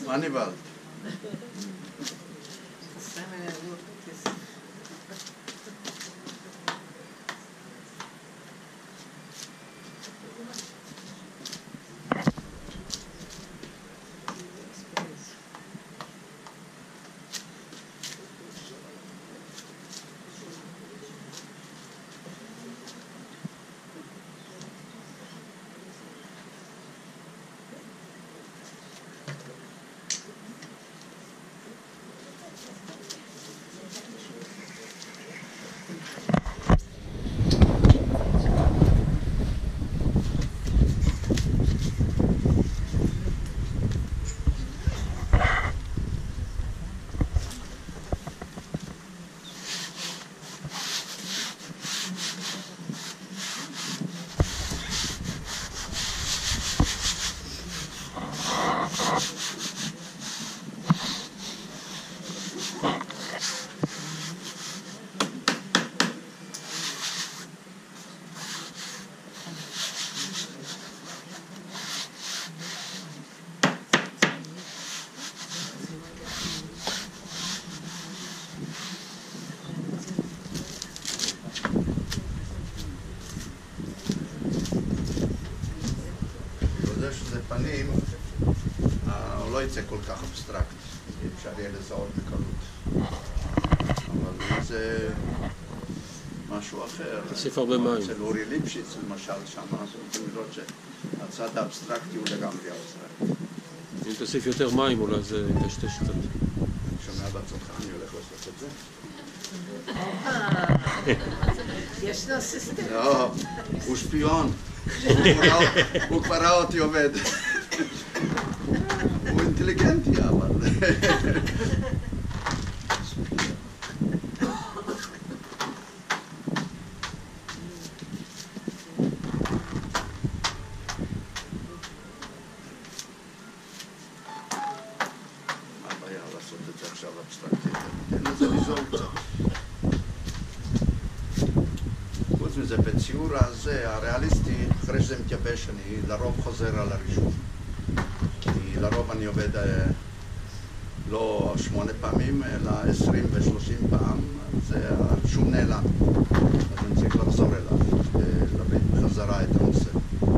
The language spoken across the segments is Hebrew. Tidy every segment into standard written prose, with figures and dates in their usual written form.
מה נבהלת? פנים, הוא לא יצא כל כך אבסטרקט, אפשר יהיה לזהות בקלות. אבל זה משהו אחר. תוסיף הרבה מים. אצל אורי ליפשיץ, למשל, שם יכולים לראות שהצד האבסטרקטי הוא לגמרי אבסטרקט. אם תוסיף יותר מים, אולי זה יטשטש קצת. אני שומע בצדך, אני הולך לעשות את זה. יש לו סיסטם. לא, הוא שפיון. הוא כבר ראה אותי עובד. הוא אינטליגנטי, אבל... מה הבעיה לעשות את זה עכשיו אבסטרקטי? תן לזה לזור קצת. חוץ מזה, בציור הזה, הריאליסטי, אחרי שזה מתייבש, אני לרוב חוזר על הרישום. כי לרוב אני עובד לא 8 פעמים, אלא 20 ו-30 פעם, אז הרישום נעלם. אז אני צריך לחזור אליו, להביא בחזרה את הנושא.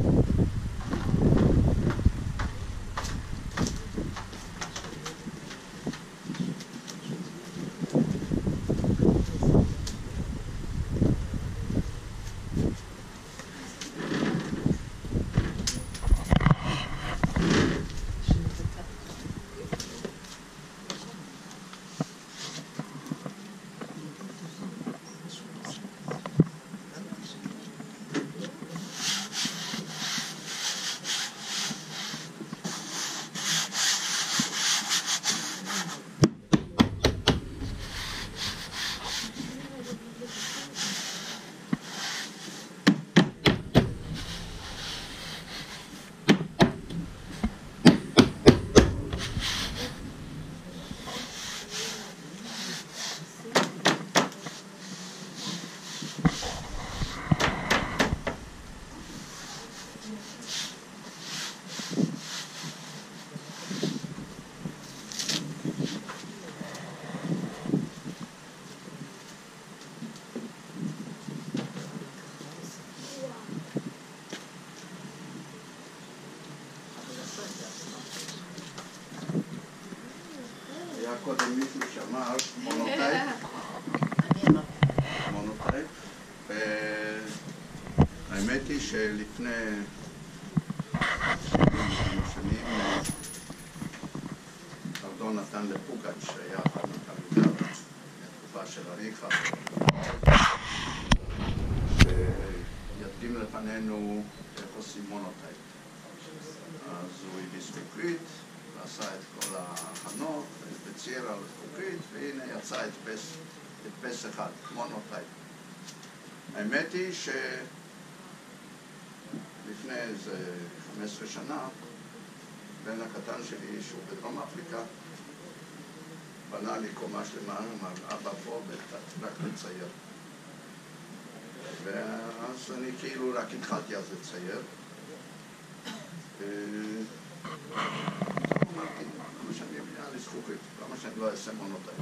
קודם מישהו שאמר מונוטייפ, האמת היא שלפני שנים ארדון נתן לפוגאץ' שהיה אחד מהתלמידיו בתקופה של אריכה שידגים לפנינו איך עושים מונוטייפ. אז הוא הביא ספיקרית ועשה את כל ההכנות וצייר על ספיקרית והנה יצא את פס אחד, מונוטייפ. האמת היא שלפני איזה 15 שנה בן הקטן שלי שהוא בדרום אפריקה בנה לי קומה שלמה, אמר אבא פה רק לצייר. ואז אני כאילו רק התחלתי אז לצייר. אמרתי, מה שאני מזכוכית, למה שאני לא אעשה מונוטייפ?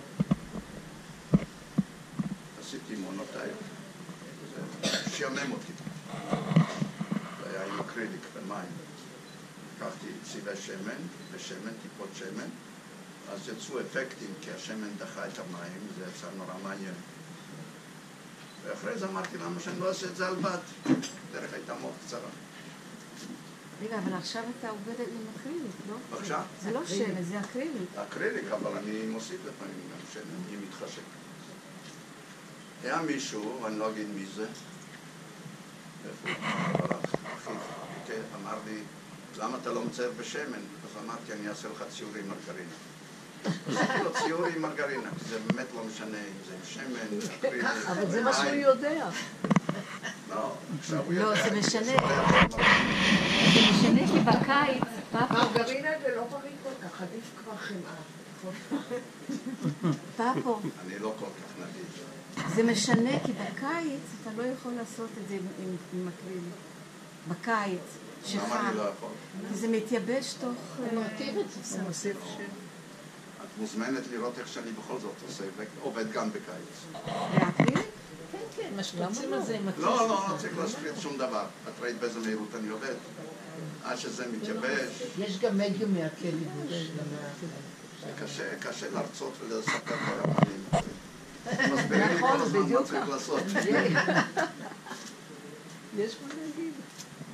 עשיתי מונוטייפ, זה שיונם אותי. זה היה עם אקריליק במים. לקחתי צבעי שמן, ושמן, טיפות שמן, אז יצאו אפקטים, כי השמן דחה את המים, זה יצא נורא מעניין. ואחרי זה אמרתי למה שאני לא אעשה את זה על בד. דרך הייתה מאוד קצרה. רגע, אבל עכשיו אתה עובד עם אקריליק, לא? בבקשה? זה לא שמן, זה אקריליק. אקריליק, אבל אני מוסיף לפעמים גם שמן, היא מתחשק. היה מישהו, ואני לא אגיד מי זה, אחי, אמר לי, למה אתה לא מצייר בשמן? אז אמרתי, אני אעשה לך ציור עם מרגרינה. עשיתי לו ציור עם מרגרינה, כי זה באמת לא משנה אם זה עם שמן, אקריליק. אבל זה מה שהוא יודע. לא, עכשיו הוא לא, יודע. זה משנה. זה משנה כי בקיץ... מרגרינה זה לא בריא כל כך, עדיף כבר חמאה. פאפו, אני לא כל כך נדיב. זה משנה כי בקיץ אתה לא יכול לעשות את זה עם אקריליק. בקיץ, למה שחם. אני לא יכול? כי זה מתייבש תוך... הוא מרטיב את זה. הוא מוסיף שם. את מוזמנת לראות איך שאני בכל זאת עושה, ועובד גם בקיץ. באקריליק? כן, כן, משפצים על זה עם הכסף. לא, לא צריך להשפריץ שום דבר. את ראית באיזה מהירות אני עובד. עד שזה מתייבש. יש גם מדיום מהכלי בוש. זה קשה להרצות ולספר כל הפנים. מסבירים לי כל הזמן מה צריך לעשות. יש מה להגיד.